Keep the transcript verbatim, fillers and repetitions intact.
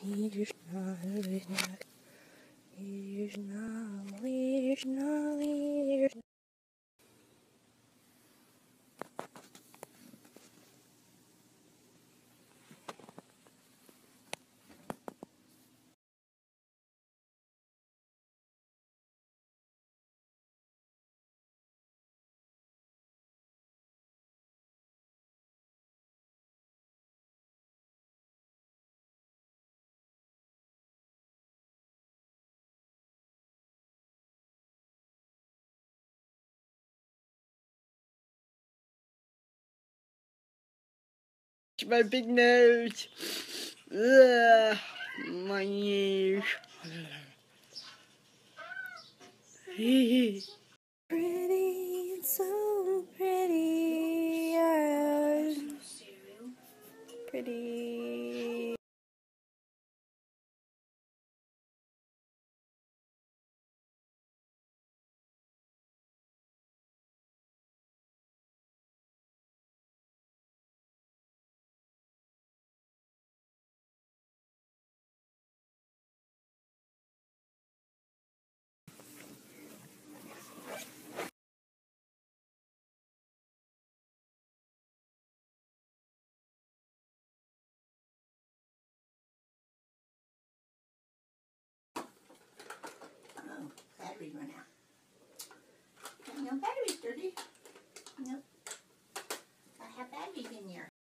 Krishna, Krishna, Krishna, Krishna, Krishna. My big nose. Ugh, my nose. Pretty, so pretty. Yeah. Pretty. Oh, batteries run out. No batteries, dirty. Nope. I have batteries in there.